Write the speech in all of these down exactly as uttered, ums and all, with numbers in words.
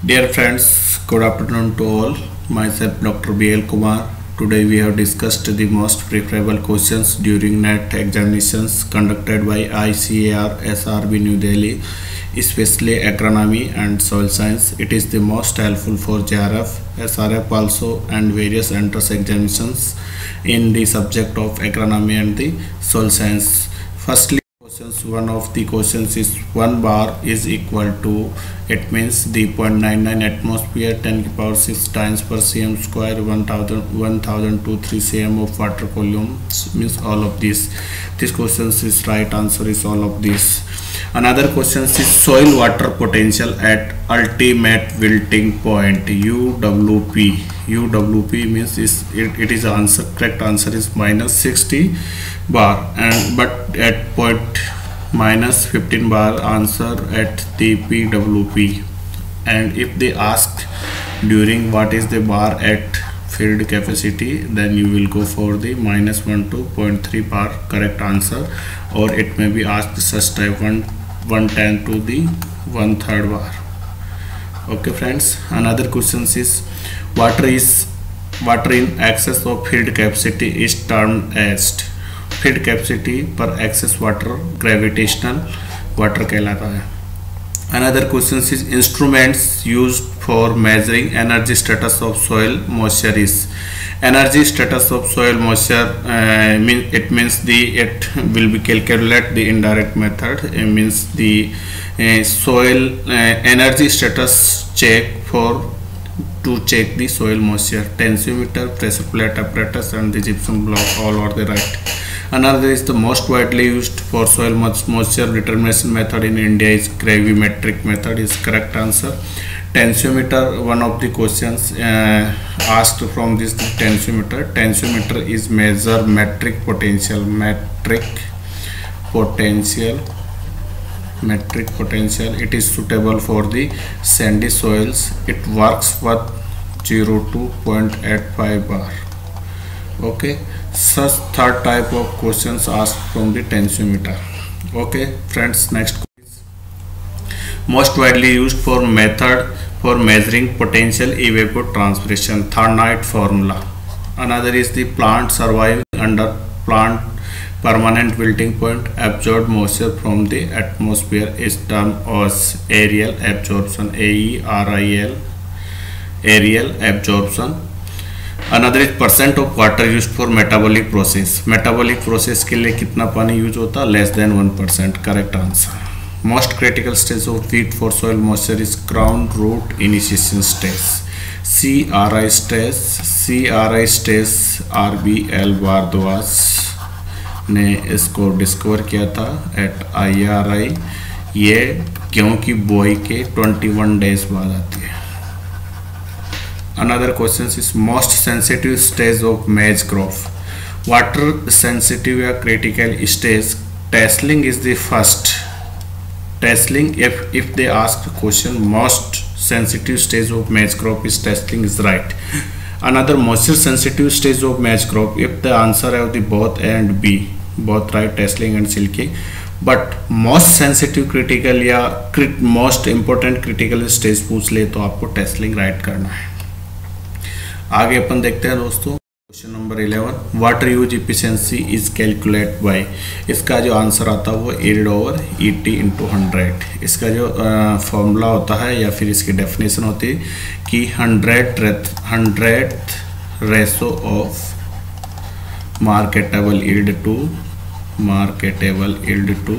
Dear friends, good afternoon to all. Myself Doctor B L Kumar. Today we have discussed the most preferable questions during NET examinations conducted by I C A R S R B New Delhi, especially agronomy and soil science. It is the most helpful for J R F, S R F also, and various entrance examinations in the subject of agronomy and the soil science. Firstly, questions, one of the questions is one bar is equal to, it means the zero point nine nine atmosphere, ten to the power six times per cm square, one thousand one thousand twenty-three cm of water volume, means all of this. This question is right answer is all of this. Another question is soil water potential at ultimate wilting point, U W P. U W P means is it, it is answer correct answer is minus sixty bar, and but at point minus fifteen bar answer at the P W P. And if they ask during what is the bar at field capacity, then you will go for the minus one to zero point three bar correct answer, or it may be asked such type one one ten to the one third bar. Okay friends, another question is water is water in excess of field capacity is termed as, field capacity per excess water gravitational water कहलाता है. Another question is instruments used for measuring energy status of soil moisture is, energy status of soil moisture uh, mean it means the it will be calculate the indirect method. It means the uh, soil uh, energy status check for to check the soil moisture, tensiometer, pressure plate apparatus, and the gypsum block, all are the right. Another is the most widely used for soil moisture determination method in India is gravimetric method is correct answer. Tensiometer, one of the questions uh, asked from this tensiometer. Tensiometer is measure metric potential, metric potential, metric potential. It is suitable for the sandy soils. It works with zero to zero point eight five bar. Okay, such third type of questions asked from the tensiometer. Okay friends, next question. Most widely used for method for measuring potential evapotranspiration, Tharnite formula. Another is the plant survive under plant permanent wilting point, absorbed moisture from the atmosphere is termed as aerial absorption, A E R I L, aerial absorption. Another is percent of water used for metabolic process. Metabolic process के लिए कितना पानी use होता है? Less than one percent. Correct answer. Most critical stage of wheat for soil moisture is crown root initiation stage, C R I stage. C R I stage R B L Bhardwaj ने इसको discover किया था eight I R I. ये गेहूं की बुआई के इक्कीस डेज बाद आती है. Another question is most sensitive stage of maize crop. Water sensitive or critical stage, tasseling is the first. Tasseling, if if they ask question most sensitive stage of maize crop is tasseling is right. Another moisture sensitive stage of maize crop, if the answer have the both A and B, both right, tasseling and silking. But most sensitive critical या most important critical stage पूछ ले तो आपको tasseling right करना है. आगे अपन देखते हैं दोस्तों question number eleven. Water use efficiency is calculate by, इसका जो आंसर आता है वो arid over E T into hundred. इसका जो फॉर्मूला होता है या फिर इसकी डेफिनेशन होती है कि hundred hundred ratio of marketable yield to marketable yield to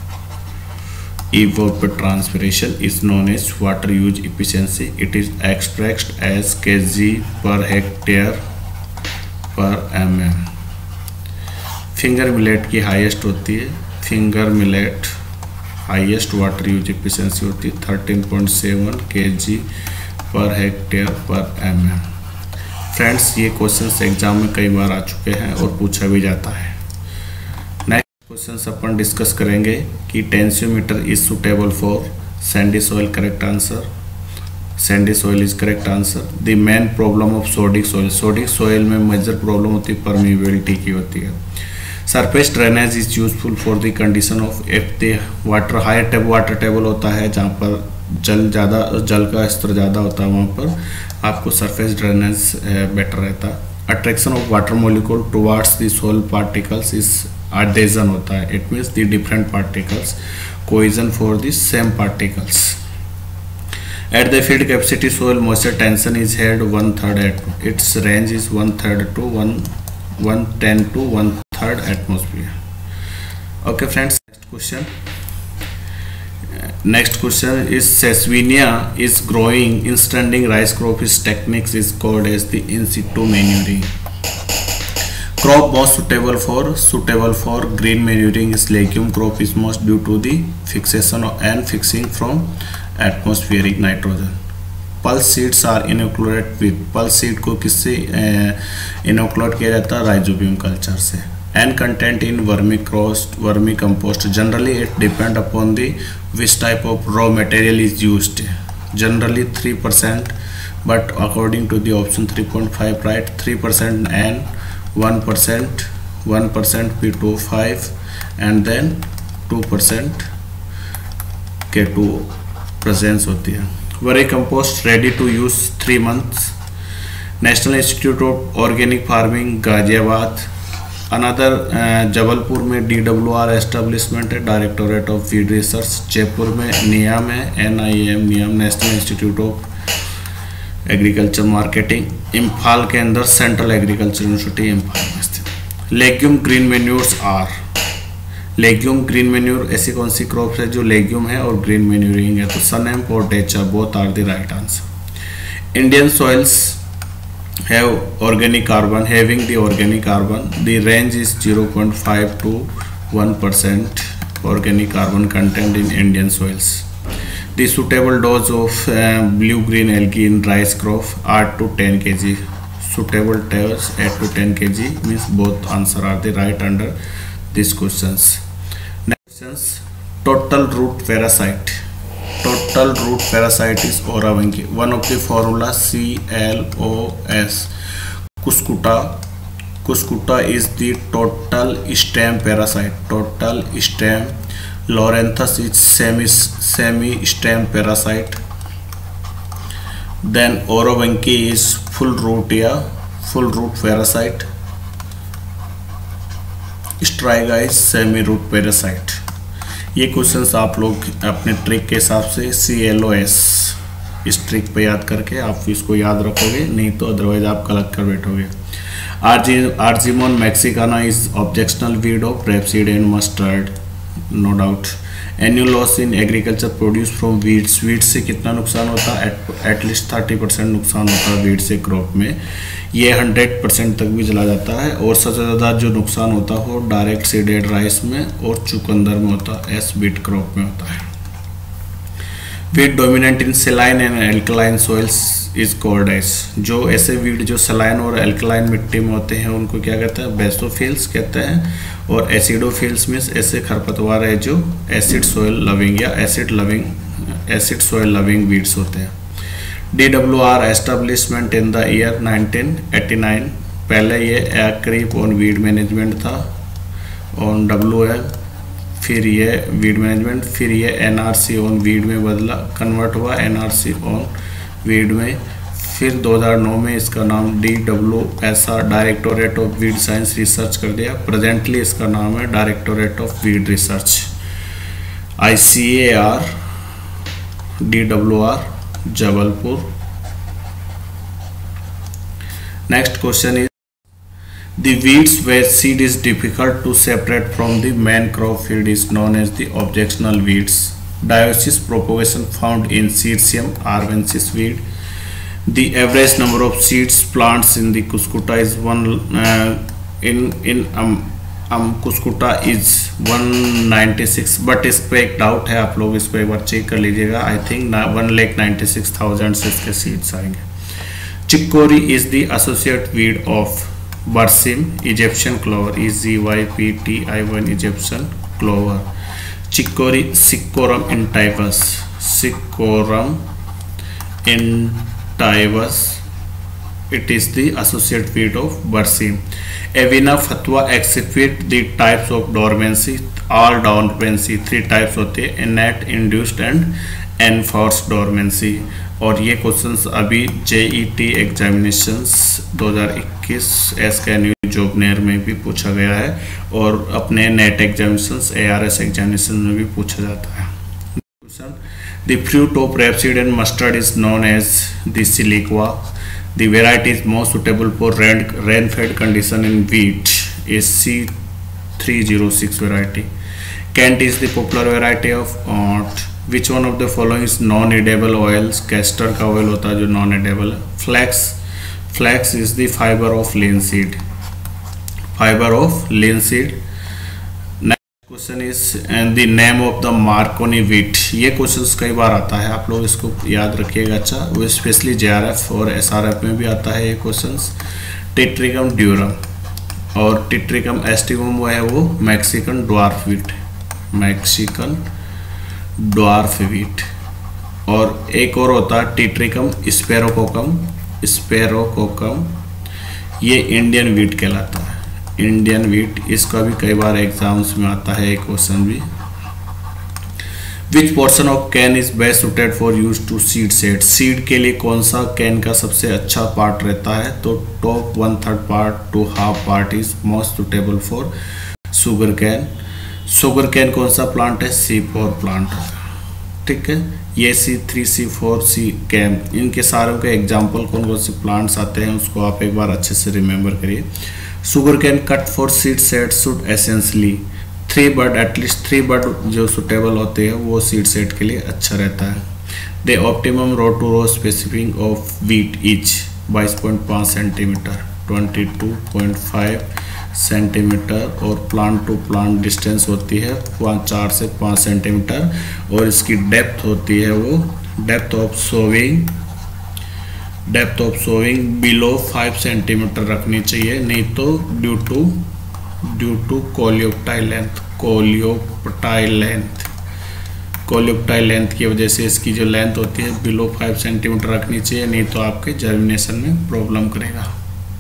evapotranspiration is known as water use efficiency. It is expressed as kg per hectare per mm. Finger millet की हाईएस्ट होती है, finger millet highest water use efficiency होती है thirteen point seven KG per hectare per MM. Friends, ये questions exam में कई बार आ चुके हैं और पूछा भी जाता है. क्वेश्चंस अपन डिस्कस करेंगे कि tensiometer is suitable for sandy soil. Correct answer, sandy soil is correct answer. The main problem of sodic soil, sodic soil में मेजर प्रॉब्लम होती है परमिएबिलिटी की होती है. Surface drainage is useful for the condition of if the water higher table water table होता है जहाँ पर जल ज़्यादा जल का स्तर ज़्यादा होता है वहाँ पर आपको सरफेस ड्रेनेज बेटर रहता है। Attraction of water molecule towards the soil particles is adhesion होता है, it means the different particles cohesion for the same particles. At the field capacity soil moisture tension is held one third at its range is one third to one one ten to one third atmosphere. Okay friends, next question. Next question is Sesvinia is growing in standing rice crop. Its techniques is called as the in situ manuring. Crop most suitable for suitable for green manuring is legume crop is most due to the fixation and fixing from atmospheric nitrogen. Pulse seeds are inoculated with pulse seed को किससे inoculate किया जाता है? Rhizobium culture से. And content in vermicompost vermicompost generally it depend upon the which type of raw material is used. Generally three percent, but according to the option three point five, right, three percent and one percent, one percent P two O five and then two percent K two O presence होती है. Worry compost ready to use three months. National institute of organic farming Ghaziabad. Another Jabalpur में D W R establishment है, directorate of feed research. Jaipur में नियाम है, N I am नियाम, national institute of agriculture marketing. Imphal के अंदर central agriculture university Imphal में स्थित. Legume green manures are. Legume green manure ऐसी कौन सी क्रॉप है जो लेग्यूम है और ग्रीन मेन्यूरिंग है? तो सनेम और डेचा both are the right answer. Indian soils have organic carbon having the organic carbon. The range is zero point five to one percent organic carbon content in Indian soils. The suitable dose of uh, blue green algae in rice crop eight to ten kilograms. Suitable dose eight to ten kilograms means both answer are the right under these questions. Next questions. Total root parasite. Total root parasite is Oravangi. One of the formula C L O S. Cuscuta. Cuscuta is the total stem parasite. Total stem. Loranthus is semi semi stem parasite. Then Oravangi is full root या full root parasite. Striga is semi root parasite. ये questions आप लोग अपने trick के हिसाब से C L O S इस trick पे याद करके आप इसको याद रखोगे, नहीं तो अदरवाइज आप गलत कर बैठोगे. आर्जी argemone mexicana is objectional weed of rapeseed and mustard, no doubt. Annual loss in agriculture produce from weeds. Weed से कितना नुकसान होता है? एटलीस्ट थर्टी परसेंट नुकसान होता है वीड से क्रॉप में. ये हंड्रेड परसेंट तक भी चला जाता है. और सबसे ज़्यादा जो नुकसान होता है वो डायरेक्ट सीडेड राइस में और चुकंदर में होता है, एस बीट क्रॉप में होता है. Weed dominant in saline and alkaline soils is called as. जो ऐसे वीड जो सेलाइन और एल्कलाइन मिट्टी में होते हैं उनको क्या कहते हैं? बेसोफिल्स कहते हैं. और एसिडोफिल्स मीन्स ऐसे खरपतवार है जो एसिड सोइल लविंग या acid loving acid soil loving weeds होते हैं. D W R establishment in the year nineteen eighty nine. पहले ये एक्रीप ऑन वीड मैनेजमेंट था ऑन डब्ल्यू एम, फिर ये वीड मैनेजमेंट, फिर ये N R C on weed में बदला, कन्वर्ट हुआ N R C on weed में. फिर दो हज़ार नौ में इसका नाम D W S R directorate of weed science research कर दिया. प्रेजेंटली इसका नाम है directorate of weed research. I C A R D W R Jabalpur. Next question is the weeds where seed is difficult to separate from the main crop field is known as the objectional weeds. Dioecious propagation found in Cirsium arvensis weed. The average number of seeds plants in the Cuscuta is one uh, in in um, um Cuscuta is one ninety-six, but इस पे एक doubt है, आप लोग इसको एक बार check कर लीजिएगा. I think one lakh ninety six thousand से इसके सीड्स आएंगे. Chicory is the associate weed of berseem Egyptian clover. E G Y P T I one Egyptian clover. Chicory cichorium intybus. Cichorium intybus it is the associate weed of Berseem. Avena fatwa exhibit the types of dormancy. All dormancy three types होते हैं, innate, induced and enforce dormancy. और ये questions अभी JET examinations दो हज़ार इक्कीस एसकेएनयू जॉबनेयर में भी पूछा गया है और अपने नेट एग्जामिनेशंस एआरएस एग्जामिनेशन में भी पूछा जाता है। Question, the fruit of rapeseed and mustard is known as the siliqua. The variety is most suitable for rain rainfed condition in wheat is C three zero six variety. Kent is the popular variety of oat. Which one of the following is non edible oils. Castor का oil होता है जो non edible है। Flax flax is the fibre of linseed fibre of linseed. Next question is and the name of the Marconi wheat. ये questions कई बार आता है, आप लोग इसको याद रखिएगा। अच्छा, वो स्पेशली जेआरएफ और एसआरएफ में भी आता है ये क्वेश्चंस। टिट्रिकम ड्यूरम और टिट्रिकम एस्टिवम वो है वो Mexican dwarf wheat Mexican dwarf wheat. और एक और होता है टिट्रिकम स्पेरोकोकम स्पेरोकोकम ये इंडियन व्हीट कहलाता है, इंडियन व्हीट। इसका भी कई बार एग्जाम्स में आता है एक क्वेश्चन भी। Which portion of can is best suited for use to seed set. Seed के लिए कौन सा कैन का सबसे अच्छा पार्ट रहता है, तो top one third part to half part is most suitable for sugar cane. Sugar cane कौन सा प्लांट है, सी फोर प्लांट, ठीक है। ये C three C four C CAM, इनके सारों के एग्जाम्पल कौन कौन से प्लांट्स आते हैं उसको आप एक बार अच्छे से रिमेंबर करिए। Sugar cane cut for seed set should essentially three bud at least three bud जो सुटेबल होते हैं वो सीड सेट के लिए अच्छा रहता है। The optimum row to row specific of wheat is बाईस पॉइंट पाँच centimetre twenty two point five centimetre और प्लांट टू प्लांट डिस्टेंस होती है पाँच चार से पाँच सेंटीमीटर और इसकी डेप्थ होती है वो depth of sowing depth of sowing below five centimetre रखनी चाहिए, नहीं तो due to due to coleoptile length coleoptile length coleoptile length की वजह से इसकी जो लेंथ होती है बिलो फाइव सेंटीमीटर रखनी चाहिए, नहीं तो आपके जर्मिनेशन में प्रॉब्लम करेगा।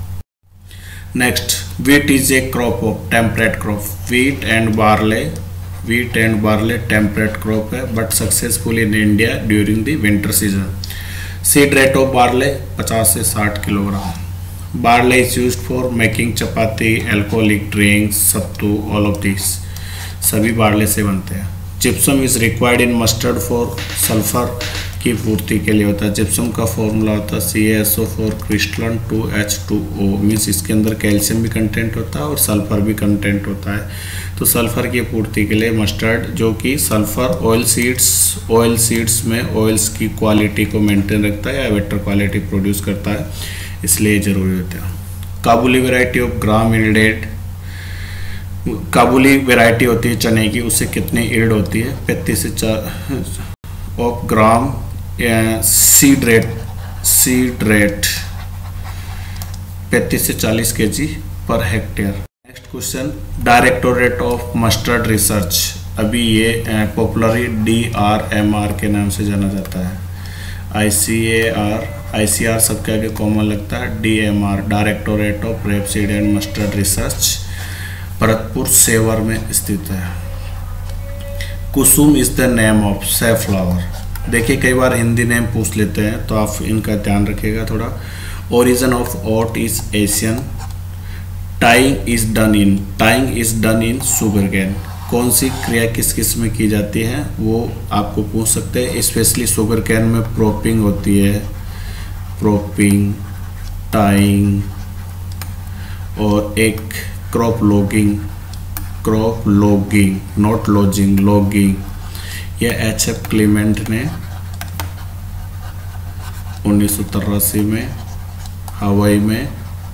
Next, wheat is a crop of temperate crop. Wheat and barley, wheat and barley temperate crop है, but successful in India during the winter season. Seed rate of barley पचास से साठ किलोग्राम। Barley is used for making chapati, alcoholic drinks, sattu, all of these सभी barley से बनते हैं। Gypsum is required in mustard for sulfur की पूर्ति के लिए होता है। जिप्सम का फॉर्मूला होता है C S O four crystalline two H two O, means इसके अंदर कैल्शियम भी कंटेंट होता है और सल्फर भी कंटेंट होता है। तो सल्फर की पूर्ति के लिए मस्टर्ड जो कि sulphur oil seeds oil seeds में ऑयल्स की क्वालिटी को मेंटेन रखता है या बेटर क्वालिटी प्रोड्यूस करता है, इसलिए ज़रूरी होता है। Kabuli variety of gram yielded, Kabuli variety होती है चने की, उससे कितनी इल्ड होती है, पैंतीस से चार of gram. Seed rate seed rate पैंतीस से चालीस K G per hectare. Next question, directorate of mustard research, अभी ये popularly D R M R के नाम से जाना जाता है। आई C A are I C R सबके आगे कॉमन लगता है, D M R directorate of rapeseed and mustard research Bharatpur Sewar में स्थित है। Kusum is the name of safflower, देखिए कई बार हिंदी नेम पूछ लेते हैं तो आप इनका ध्यान रखिएगा थोड़ा। Origin of oat is Asian. Tying is done in tying is done in sugar cane, कौन सी क्रिया किस किस में की जाती है वो आपको पूछ सकते हैं। स्पेशली शुगर कैन में प्रोपिंग होती है, प्रोपिंग, टाइंग और एक crop logging crop logging not lodging logging. यह एच एफ क्लीमेंट ने उन्नीस सौ तिरासी में हवाई में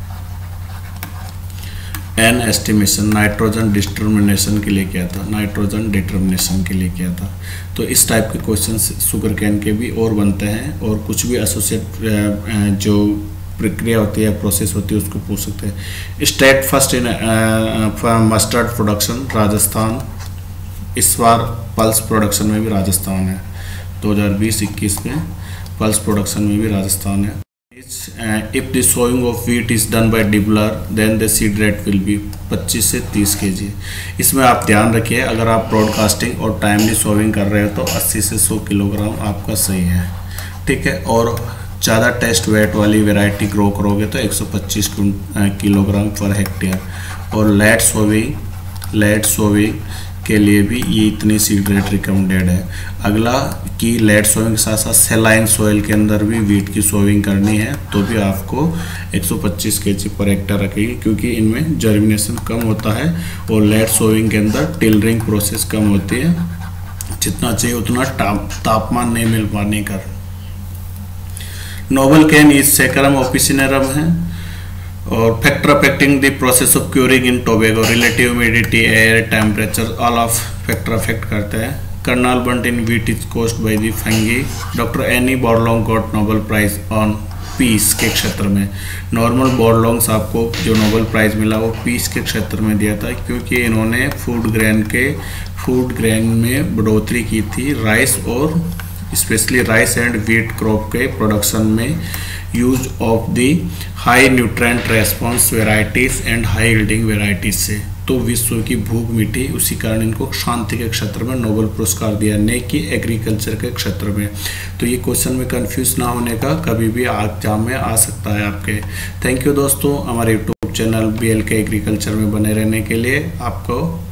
एन एस्टिमेशन नाइट्रोजन डिटर्मिनेशन के लिए किया था नाइट्रोजन डिटर्मिनेशन के लिए किया था। तो इस टाइप के क्वेश्चन शुगर कैन के भी और बनते हैं और कुछ भी एसोसिएट जो प्रक्रिया होती है प्रोसेस होती है उसको पूछ सकते हैं। State first in mustard production Rajasthan, इस बार पल्स प्रोडक्शन में भी राजस्थान है। दो हज़ार बीस इक्कीस में पल्स प्रोडक्शन में भी राजस्थान है। If the sowing of wheat is done by dibbler then the seed rate will be पच्चीस से तीस केजी। इसमें आप ध्यान रखिए, अगर आप ब्रॉडकास्टिंग और टाइमली सोइंग कर रहे हो तो अस्सी से सौ किलोग्राम आपका सही है, ठीक है। और ज़्यादा टेस्ट वेट वाली वैरायटी ग्रो करोगे तो एक सौ पच्चीस किलोग्राम पर हेक्टेयर। और लेट सोइंग लेट सोइंग के लिए भी ये इतनी सीड रेट रिकमेंडेड है। अगला कि लेट सोइंग के साथ साथ सेलाइन सोइल के अंदर भी वीट की सोइंग करनी है तो भी आपको एक सौ पच्चीस केजी पर हेक्टेयर रखेगी, क्योंकि इनमें जर्मिनेशन कम होता है और लेट सोइंग के अंदर टिलरिंग प्रोसेस कम होती है, जितना चाहिए उतना तापमान नहीं मिल पाने का। Noble cane is Saccharum officinarum है। और factor affecting the process of curing in tobacco, relative humidity, air, temperature, all of factor affect करते हैं। Kernel bunt in wheat is caused by the fungi. Doctor N E Borlaug got Nobel prize on peace के क्षेत्र में। Normal बॉर्लोंग्स आपको जो Nobel prize मिला वो piece के क्षेत्र में दिया था, क्योंकि इन्होंने फूड ग्रेन के फूड ग्रेन में बढ़ोतरी की थी, राइस और specially rice and wheat crop के प्रोडक्शन में use of the high nutrient response varieties and high yielding varieties से। तो विश्व की भूख मिटी, उसी कारण इनको शांति के क्षेत्र में नोबेल पुरस्कार दिया, न कि एग्रीकल्चर के क्षेत्र में। तो ये क्वेश्चन में कंफ्यूज ना होने का, कभी भी एग्जाम में आ सकता है आपके। थैंक यू दोस्तों, हमारे YouTube channel B L K agriculture में बने रहने के लिए आपको